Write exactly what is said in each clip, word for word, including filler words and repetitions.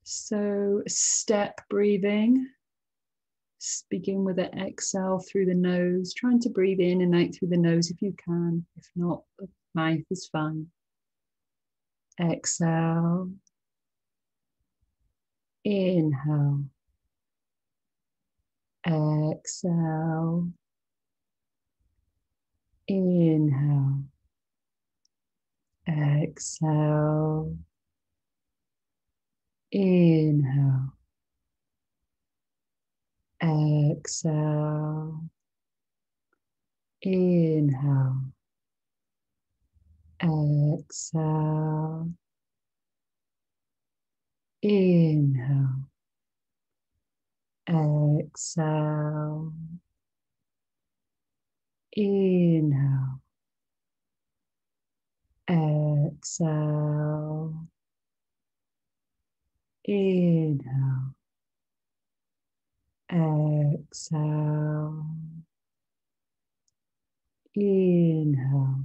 So step breathing. Begin with an exhale through the nose, trying to breathe in and out through the nose if you can. If not, the mouth is fine. Exhale. Inhale. Exhale. Inhale. Exhale. Inhale. Exhale. Inhale. Exhale. Inhale. Exhale. Inhale. Exhale. Inhale. Exhale. Inhale.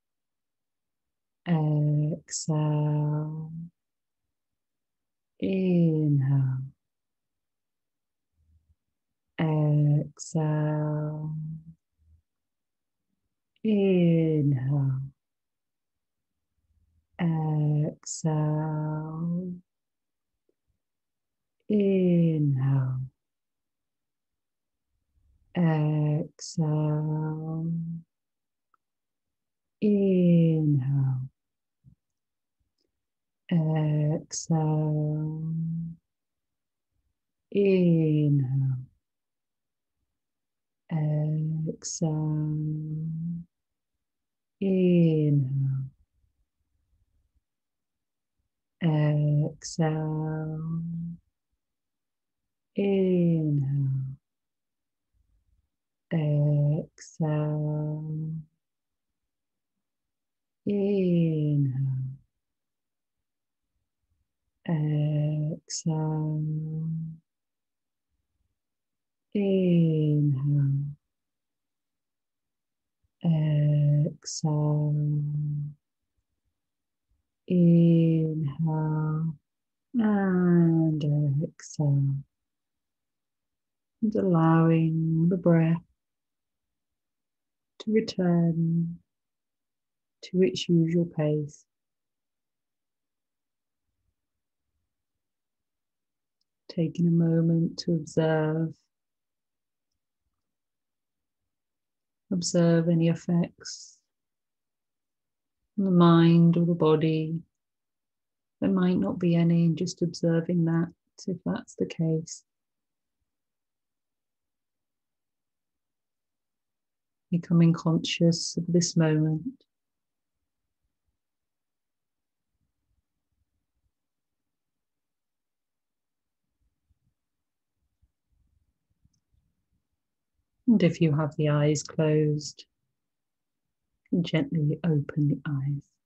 Exhale. Inhale. Exhale. Inhale. Exhale. Inhale. Exhale. Inhale. Exhale. Inhale. Exhale. Inhale. Exhale. Inhale. Exhale. Inhale. Exhale. Inhale. Exhale. Inhale and exhale. And allowing the breath to return to its usual pace. Taking a moment to observe. Observe any effects on the mind or the body. There might not be any, just observing that if that's the case. Becoming conscious of this moment. And if you have the eyes closed, you can gently open the eyes.